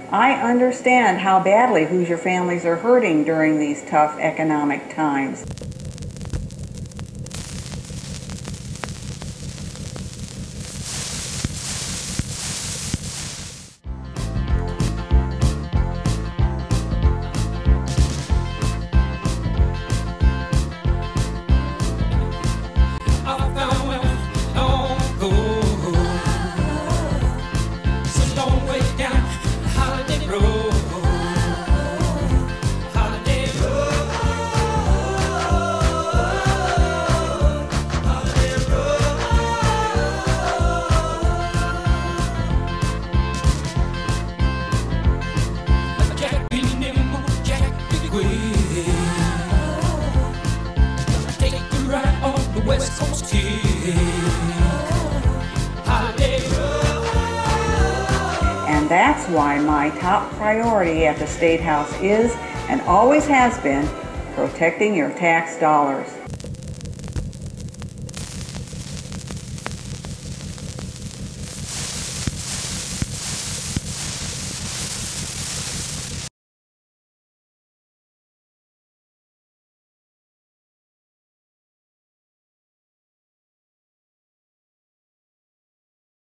I understand how badly Hoosier families are hurting during these tough economic times. West Coast And that's why my top priority at the State House is, and always has been, protecting your tax dollars.